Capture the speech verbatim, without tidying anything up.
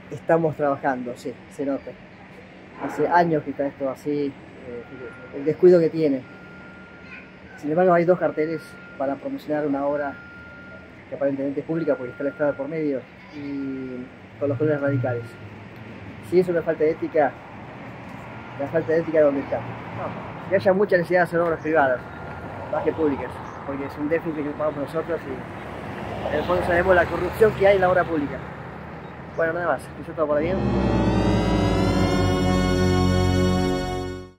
estamos trabajando, sí, se nota. Hace años que está esto así, eh, el descuido que tiene. Sin embargo, hay dos carteles para promocionar una obra que aparentemente es pública porque está el Estado por medio y con los colores radicales. Si es una falta de ética, la falta de ética, ¿dónde está? No, que haya mucha necesidad de hacer obras privadas, más que públicas, porque es un déficit que pagamos nosotros y en el fondo sabemos la corrupción que hay en la obra pública. Bueno, nada más, eso todo por bien.